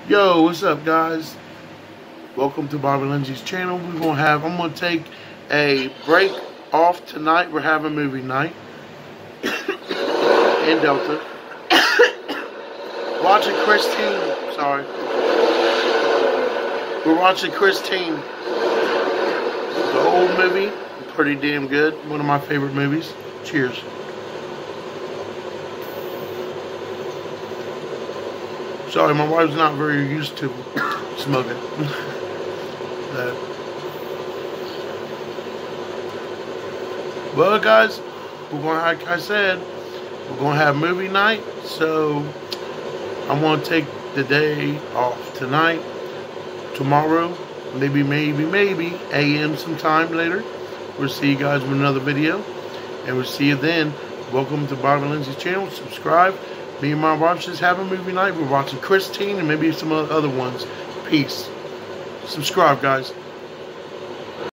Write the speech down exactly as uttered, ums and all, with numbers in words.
Yo, what's up, guys? Welcome to Bobby Lindsay's channel. We're gonna have. I'm gonna take a break off tonight. We're having movie night in Delta. Watching Christine. Sorry, we're watching Christine. The old movie, pretty damn good. One of my favorite movies. Cheers. Sorry, my wife's not very used to smoking. uh, well, guys, we're gonna, like I said, we're gonna have movie night. So I'm gonna take the day off tonight, tomorrow, maybe, maybe, maybe A M sometime later. We'll see you guys with another video, and we'll see you then. Welcome to Bobby Lindsay's channel. Subscribe. Me and my wife just have a movie night. We're watching Christine and maybe some other ones. Peace. Subscribe, guys.